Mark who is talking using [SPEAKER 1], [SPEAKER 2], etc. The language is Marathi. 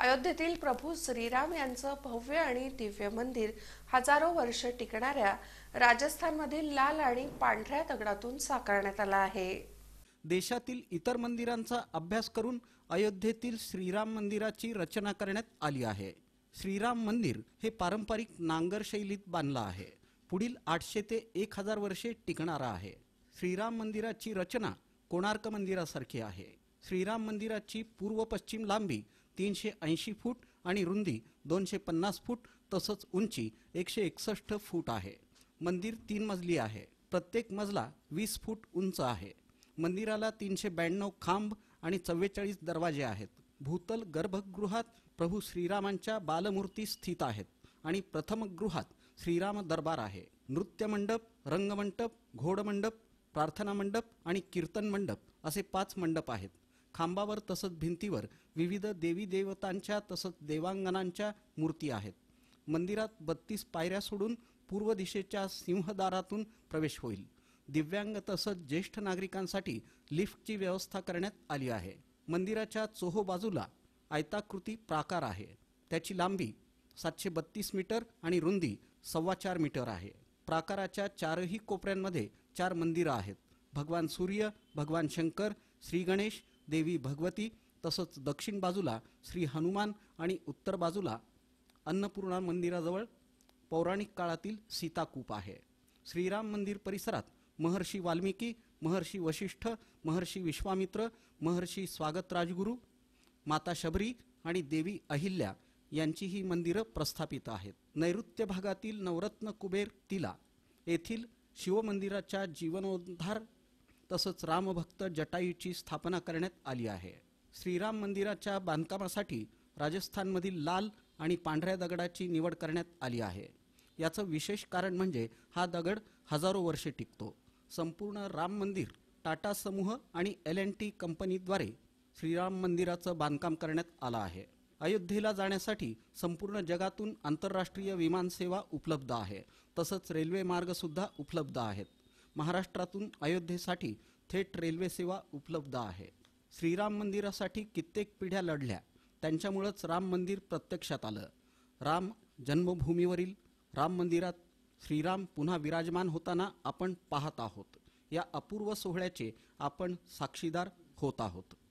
[SPEAKER 1] अयोध्येतील प्रभू श्रीराम यांचं भव्य आणि दिव्य मंदिर हजारो वर्ष टिकणाऱ्या राजस्थानमधील लाल आणि पांढऱ्या दगडातून साकारण्यात आलं आहे।
[SPEAKER 2] देशातील इतर मंदिरांचा अभ्यास करून अयोध्येतील श्रीराम मंदिराची रचना करण्यात आली आहे। श्रीराम मंदिर हे पारंपरिक नांगर शैलीत बांधलं आहे। पुढील 800 ते 1000 वर्षे टिकणारा आहे। श्रीराम मंदिराची रचना कोणार्क मंदिरासारखी आहे। श्रीराम मंदिराची पूर्व पश्चिम लांबी 380 फूट आणि रुंदी 250 फूट तसंच उंची 161 फूट आहे। मंदिर 3 मजली आहे। प्रत्येक मजला 20 फूट उंच आहे। मंदिराला 392 खांब आणि 44 दरवाजे आहेत। भूतल गर्भगृहात प्रभू श्रीरामांच्या बालमूर्ती स्थित आहेत आणि प्रथम गृहात श्रीराम दरबार आहे। नृत्य मंडप, रंगमंडप, घोडमंडप, प्रार्थना मंडप आणि कीर्तन मंडप असे 5 मंडप आहेत। खांबावर तसंच भिंतीवर विविध देवी देवतांच्या तसंच देवांगनांच्या मूर्ती आहेत। मंदिरात 32 पायऱ्या सोडून पूर्व दिशेच्या सिंहदारातून प्रवेश होईल। दिव्यांग तसंच ज्येष्ठ नागरिकांसाठी लिफ्टची व्यवस्था करण्यात आली आहे। मंदिराच्या चोहो बाजूला आयताकृती प्राकार आहे। त्याची लांबी 732 मीटर आणि रुंदी 4.25 मीटर आहे। प्राकाराच्या चारही कोपऱ्यांमध्ये 4 मंदिरं आहेत। भगवान सूर्य, भगवान शंकर, श्री गणेश, देवी भगवती तसंच दक्षिण बाजूला श्री हनुमान आणि उत्तर बाजूला अन्नपूर्णा मंदिराजवळ पौराणिक काळातील सीताकूप आहे। श्रीराम मंदिर परिसरात महर्षी वाल्मिकी, महर्षी वशिष्ठ, महर्षी विश्वामित्र, महर्षी स्वागत राजगुरू, माता शबरी आणि देवी अहिल्या यांची ही मंदिरं प्रस्थापित आहेत। नैऋत्य भागातील नवरत्न कुबेर तिला येथील शिवमंदिराच्या जीवनोद्धार तसंच रामभक्त जटायूची स्थापना करण्यात आली आहे। श्रीराम मंदिराच्या बांधकामासाठी राजस्थानमधील लाल आणि पांढऱ्या दगडाची निवड करण्यात आली आहे। याचं विशेष कारण म्हणजे हा दगड हजारो वर्षे टिकतो। संपूर्ण राम मंदिर टाटा समूह आणि L&T कंपनीद्वारे श्रीराम मंदिराचं बांधकाम करण्यात आलं आहे। अयोध्येला जाण्यासाठी संपूर्ण जगातून आंतरराष्ट्रीय विमानसेवा उपलब्ध आहे तसंच रेल्वे मार्ग सुद्धा उपलब्ध आहेत। महाराष्ट्रातून अयोध्येसाठी थेट रेल्वे सेवा उपलब्ध आहे। श्रीराम मंदिरासाठी कित्येक पिढ्या लढल्या, त्यांच्यामुळेच राम मंदिर प्रत्यक्षात आलं। राम जन्मभूमीवरील राम मंदिरात श्रीराम पुन्हा विराजमान होताना आपण पाहत आहोत। या अपूर्व सोहळ्याचे आपण साक्षीदार होत आहोत।